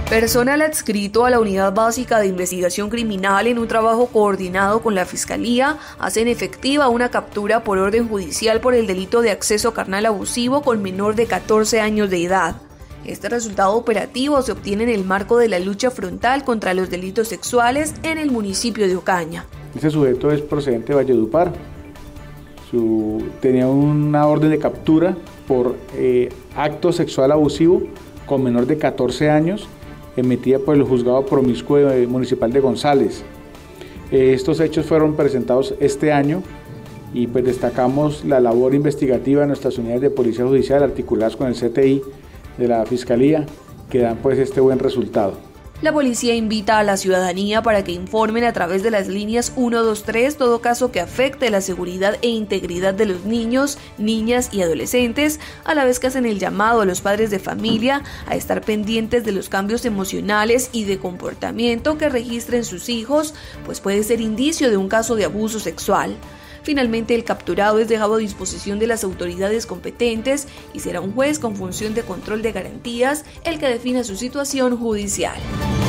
Personal adscrito a la Unidad Básica de Investigación Criminal en un trabajo coordinado con la Fiscalía hacen efectiva una captura por orden judicial por el delito de acceso carnal abusivo con menor de 14 años de edad. Este resultado operativo se obtiene en el marco de la lucha frontal contra los delitos sexuales en el municipio de Ocaña. Este sujeto es procedente de Valledupar. Tenía una orden de captura por acto sexual abusivo con menor de 14 años emitida por el Juzgado Promiscuo Municipal de González. Estos hechos fueron presentados este año y pues destacamos la labor investigativa de nuestras unidades de Policía Judicial articuladas con el CTI de la Fiscalía, que dan pues este buen resultado. La policía invita a la ciudadanía para que informen a través de las líneas 123 todo caso que afecte la seguridad e integridad de los niños, niñas y adolescentes, a la vez que hacen el llamado a los padres de familia a estar pendientes de los cambios emocionales y de comportamiento que registren sus hijos, pues puede ser indicio de un caso de abuso sexual. Finalmente, el capturado es dejado a disposición de las autoridades competentes y será un juez con función de control de garantías el que defina su situación judicial.